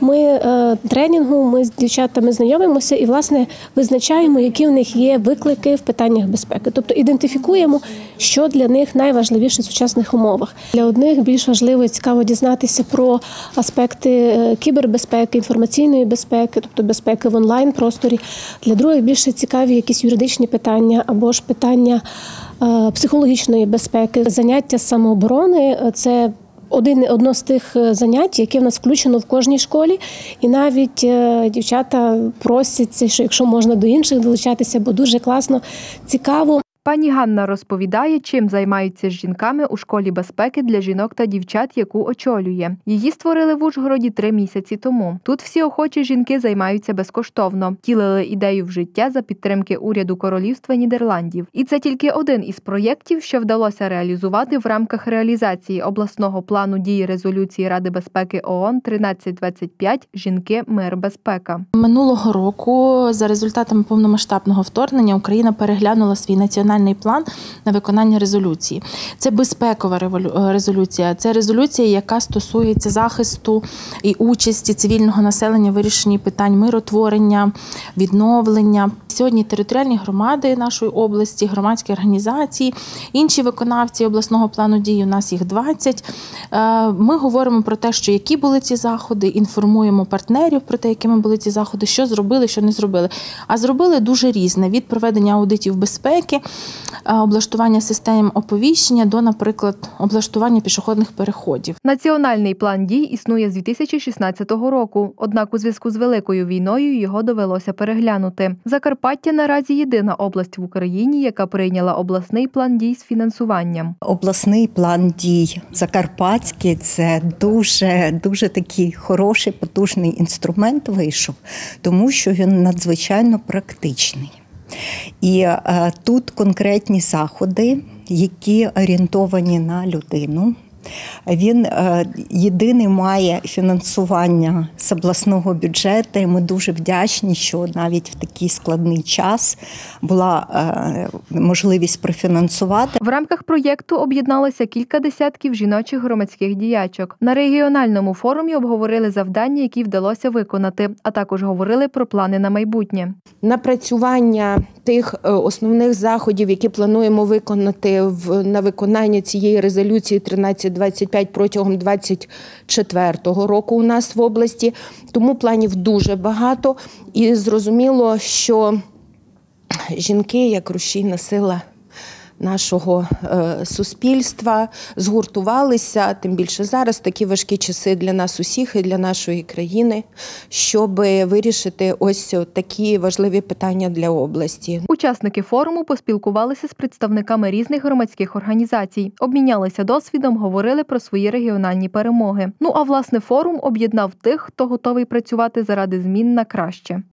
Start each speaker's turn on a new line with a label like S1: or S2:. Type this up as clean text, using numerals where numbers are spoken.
S1: тренінгу ми з дівчатами знайомимося і, власне, визначаємо, які в них є виклики в питаннях безпеки. Тобто ідентифікуємо, що для них найважливіше в сучасних умовах. Для одних більш важливо і цікаво дізнатися про аспекти кібербезпеки, інформаційної безпеки, тобто безпеки в онлайн-просторі. Для других більше цікаві якісь юридичні питання або ж питання психологічної безпеки. Заняття з самооборони – це одно з тих занять, яке в нас включено в кожній школі. І навіть дівчата просяться, що якщо можна до інших долучатися, бо дуже класно, цікаво.
S2: Пані Ганна розповідає, чим займаються з жінками у школі безпеки для жінок та дівчат, яку очолює. Її створили в Ужгороді 3 місяці тому. Тут всі охочі жінки займаються безкоштовно, втілили ідею в життя за підтримки уряду Королівства Нідерландів. І це тільки один із проєктів, що вдалося реалізувати в рамках реалізації обласного плану дії резолюції Ради безпеки ООН 1325 «Жінки, мир, безпека».
S3: Минулого року за результатами повномасштабного вторгнення Україна переглянула свій національний план на виконання резолюції. Це безпекова резолюція, це резолюція, яка стосується захисту і участі цивільного населення в вирішенні питань миротворення, відновлення. Сьогодні територіальні громади нашої області, громадські організації, інші виконавці обласного плану дій, у нас їх 20. Ми говоримо про те, що які були ці заходи, інформуємо партнерів про те, якими були ці заходи, що зробили, що не зробили. А зробили дуже різне, від проведення аудитів безпеки, облаштування систем оповіщення до, наприклад, облаштування пішохідних переходів.
S2: Національний план дій існує з 2016 року, однак у зв'язку з Великою війною його довелося переглянути. Закарпаття наразі єдина область в Україні, яка прийняла обласний план дій з фінансуванням.
S4: Обласний план дій Закарпатський – це дуже такий хороший, потужний інструмент вийшов, тому що він надзвичайно практичний. І тут конкретні заходи, які орієнтовані на людину. Він єдиний має фінансування з обласного бюджету, і ми дуже вдячні, що навіть в такий складний час була можливість профінансувати.
S2: В рамках проєкту об'єдналося кілька десятків жіночих громадських діячок. На регіональному форумі обговорили завдання, які вдалося виконати, а також говорили про плани на майбутнє.
S5: Напрацювання тих основних заходів, які плануємо виконати на виконання цієї резолюції 1325 протягом 2024 року у нас в області. Тому планів дуже багато. І зрозуміло, що жінки, як рушійна сила нашого суспільства, згуртувалися, тим більше зараз такі важкі часи для нас усіх і для нашої країни, щоб вирішити ось такі важливі питання для області.
S2: Учасники форуму поспілкувалися з представниками різних громадських організацій, обмінялися досвідом, говорили про свої регіональні перемоги. Ну а власне форум об'єднав тих, хто готовий працювати заради змін на краще.